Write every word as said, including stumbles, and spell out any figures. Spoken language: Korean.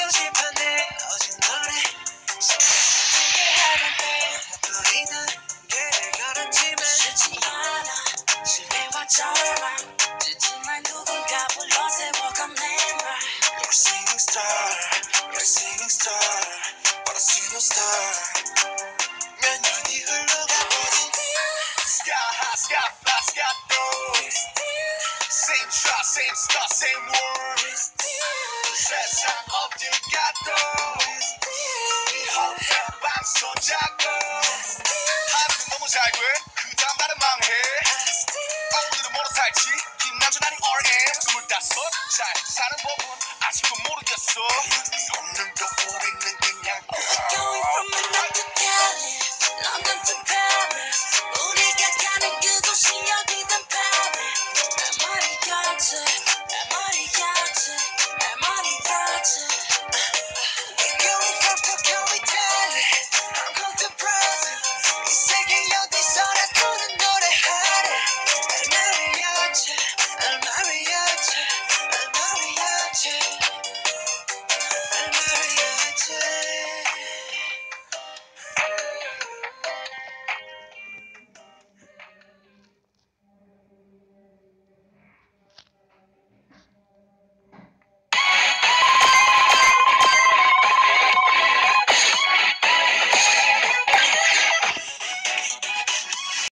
고집하네 어제 노래 속삭이게 하는데 우리는 길을 걸었지만 쉽지 않아 신뢰와 절망 지치만 누군가 불러 세워 건네봐 You're a singing star You're a singing star But a single star 몇 년이 흘러가버린 Sky, sky, fly, sky, low Same shot, same star, same world 세상 어딜 가도 이 호텔 방송 잡고 하루는 너무 잘 돼, 그 다음 날은 망해 오늘은 뭐로 살지, 김남준 아니 알엠 스물다섯 잘 사는 법은 아직도 모르겠어